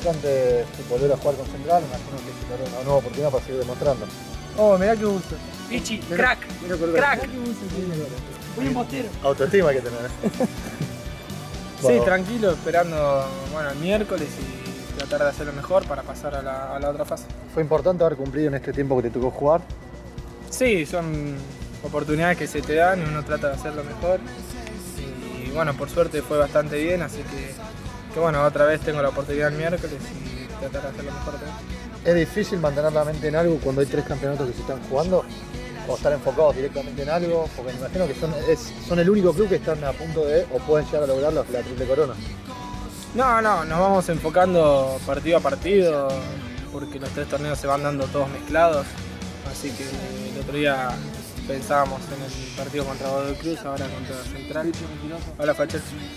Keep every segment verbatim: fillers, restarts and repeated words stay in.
importante volver a jugar con Central, imagino que es una nueva oportunidad para seguir demostrando. Oh, mirá qué gusto. Pichi, crack, Mira, crack. Muy embostero. Autoestima hay que tener. Sí, Bueno. tranquilo, esperando bueno, el miércoles y tratar de hacerlo mejor para pasar a la, a la otra fase. ¿Fue importante haber cumplido en este tiempo que te tocó jugar? Sí, son oportunidades que se te dan y uno trata de hacerlo mejor. Y bueno, por suerte fue bastante bien, así que, que bueno, otra vez tengo la oportunidad el miércoles y tratar de hacerlo mejor también. ¿Es difícil mantener la mente en algo cuando hay tres campeonatos que se están jugando? ¿O estar enfocados directamente en algo? Porque me imagino que son, es, son el único club que están a punto de, o pueden llegar a lograr la, la triple corona. No, no, nos vamos enfocando partido a partido, porque los tres torneos se van dando todos mezclados. Así que el otro día pensábamos en el partido contra Godoy Cruz, ahora contra Central. Hola, Fachel.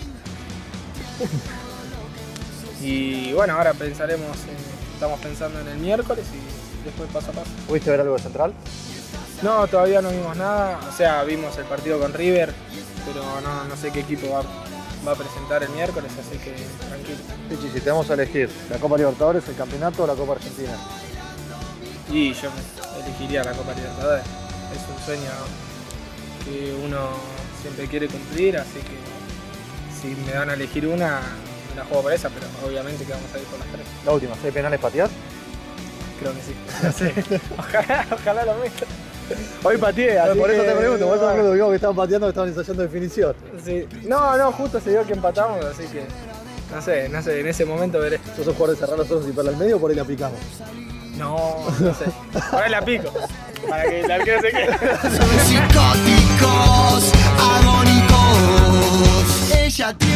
Y bueno, ahora pensaremos, en, estamos pensando en el miércoles y después paso a paso. ¿Pudiste ver algo de Central? No, todavía no vimos nada, o sea, vimos el partido con River, pero no, no sé qué equipo va, va a presentar el miércoles, así que tranquilo. Pichi, si te vamos a elegir la Copa Libertadores, el campeonato o la Copa Argentina. Y yo elegiría la Copa Libertadores, es un sueño que uno siempre quiere cumplir, así que si me dan a elegir una, me la juego por esa, pero obviamente que vamos a ir por las tres. La última, ¿seis penales patear? Creo que sí, no sé, ojalá, ojalá lo meto. Hoy pateé, Bueno, así por eso que, te pregunto, por eso te bueno. pregunto, digamos que estaban pateando, que estaban ensayando definición. Sí. No, no, justo se dio que empatamos, así que no sé, no sé, en ese momento veré. ¿Sos un jugador de cerrar los ojos y para el medio o por ahí la aplicamos? No, no sé. Ahora la pico, para que el arquero se quede. Son psicóticos, agónicos. Ella tiene